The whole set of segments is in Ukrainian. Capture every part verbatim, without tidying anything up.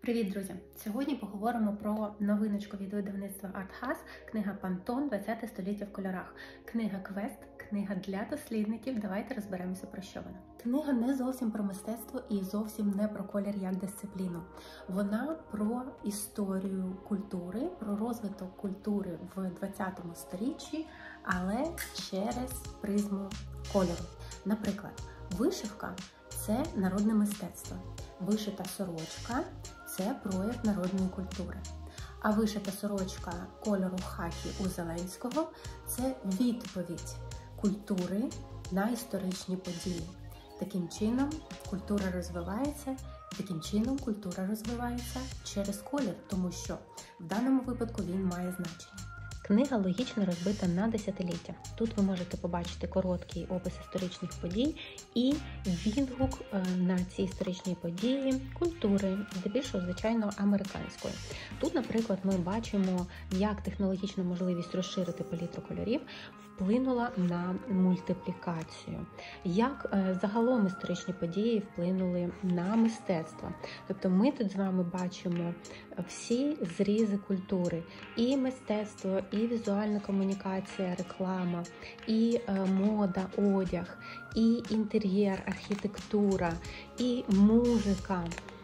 Привіт, друзі! Сьогодні поговоримо про новиночку від видавництва Артхас, книга Пантон двадцяте століття в кольорах. Книга Квест, книга для дослідників. Давайте розберемося, про що вона. Книга не зовсім про мистецтво і зовсім не про колір як дисципліну. Вона про історію культури, про розвиток культури в двадцятому сторіччі, але через призму кольору. Наприклад, вишивка – це народне мистецтво. Вишита сорочка – це прояв народної культури. А вишита сорочка кольору хакі у Зеленського – це відповідь культури на історичні події. Таким чином культура розвивається, таким чином культура розвивається через колір, тому що в даному випадку він має значення. Книга логічно розбита на десятиліття. Тут ви можете побачити короткий опис історичних подій і відгук на ці історичні події культури, здебільшого, звичайно, американської. Тут, наприклад, ми бачимо, як технологічна можливість розширити палітру кольорів вплинула на мультиплікацію, як загалом історичні події вплинули на мистецтво. Тобто ми тут з вами бачимо всі зрізи культури, і мистецтво, і візуальна комунікація, реклама, і мода, одяг, і інтер'єр, архітектура, і музика,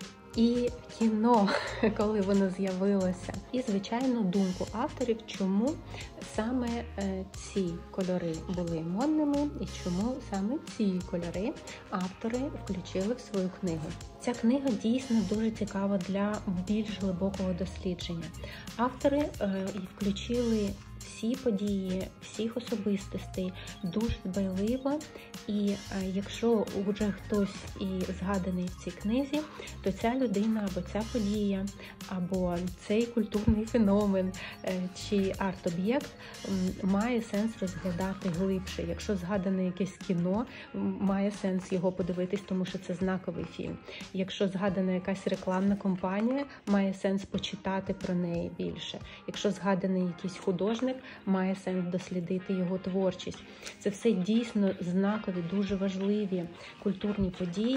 і кіно, коли воно з'явилося. І, звичайно, думку авторів, чому саме ці кольори були модними і чому саме ці кольори автори включили в свою книгу. Ця книга дійсно дуже цікава для більш глибокого дослідження. Автори е, включили всі події, всіх особистостей дуже дбайливо, і е, якщо вже хтось і згаданий в цій книзі, то ця людина або ця подія, або цей культурний феномен е, чи арт-об'єкт е, має сенс розглядати глибше. Якщо згадане якесь кіно, має сенс його подивитись, тому що це знаковий фільм. Якщо згадана якась рекламна кампанія, має сенс почитати про неї більше. Якщо згаданий якийсь художник, має сенс дослідити його творчість. Це все дійсно знакові, дуже важливі культурні події,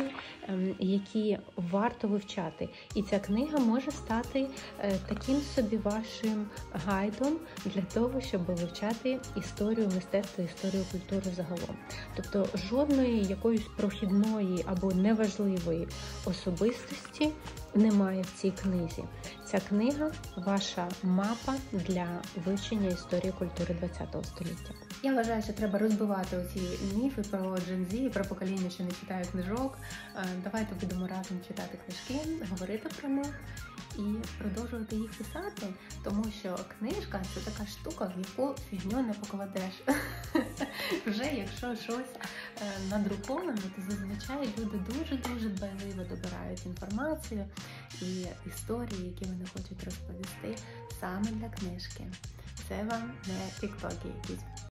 які варто вивчати. І ця книга може стати таким собі вашим гайдом для того, щоб вивчати історію мистецтва, історію культури загалом. Тобто жодної якоїсь прохідної або неважливої особистості немає в цій книзі. Ця книга – ваша мапа для вивчення історії культури двадцятого століття. Я вважаю, що треба розбивати оці міфи про Gen Z, про покоління, що не читає книжок. Давайте будемо разом читати книжки, говорити про них і продовжувати їх писати, тому що книжка – це така штука, в яку фігню не покладеш. Вже якщо щось надруковано, то зазвичай люди дуже-дуже дбайливо добирають інформацію і історії, які вони хочуть розповісти саме для книжки. Це вам не тіктоки якісь.